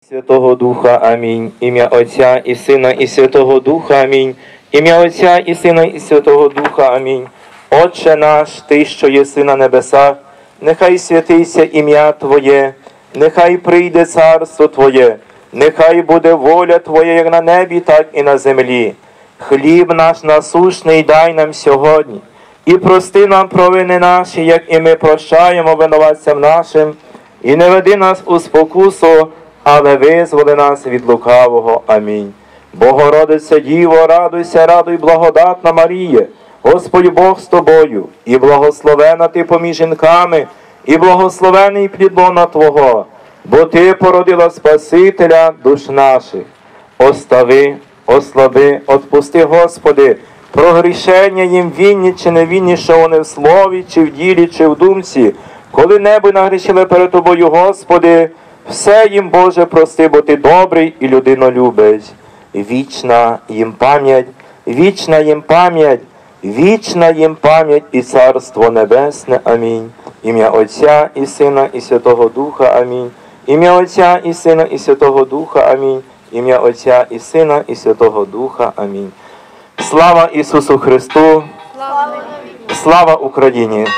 Святого Духа, амінь. Ім'я Отця і Сина і Святого Духа, амінь. Ім'я Отця і Сина і Святого Духа, амінь. Отче наш, Ти, що єси на небесах, нехай святиться ім'я Твоє, нехай прийде царство Твоє, нехай буде воля Твоя, як на небі, так і на землі. Хліб наш насущний дай нам сьогодні, і прости нам провини наші, як і ми прощаємо винуватцям нашим, і не веди нас у спокусу, але визволи нас від лукавого. Амінь. Богородице Діво, радуйся, радуй, благодатна Маріє, Господь Бог з тобою, і благословена ти поміж жінками, і благословений плід лона Твого, бо Ти породила Спасителя душ наших. Остави, ослаби, отпусти, Господи, прогрішення їм вінні чи невінні, що вони в слові, чи в ділі, чи в думці, коли-небудь нагрішили перед Тобою, Господи, все їм, Боже, прости, бо Ти добрий і людинолюбець. Вічна їм пам'ять, вічна їм пам'ять, вічна їм пам'ять і Царство Небесне. Амінь. Ім'я Отця і Сина і Святого Духа. Амінь. Ім'я Отця і Сина і Святого Духа. Амінь. Ім'я Отця і Сина і Святого Духа. Амінь. Слава Ісусу Христу! Слава Україні!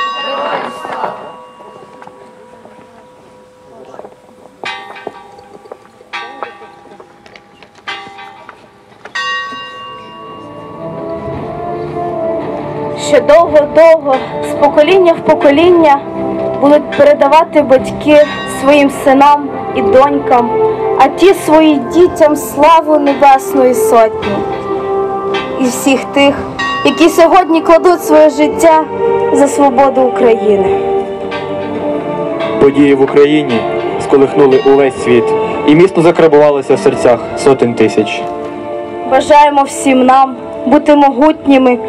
Ще довго-довго, з покоління в покоління, будуть передавати батьки своїм синам і донькам, а ті своїм дітям славу Небесної Сотні. І всіх тих, які сьогодні кладуть своє життя за свободу України. Події в Україні сколихнули увесь світ і міцно закарбувалися в серцях сотень тисяч. Бажаємо всім нам бути могутніми,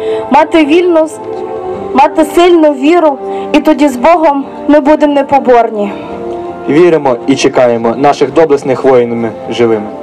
мати сильну віру, і тоді з Богом ми будемо непоборні. Віримо і чекаємо наших доблесних воїнів живими.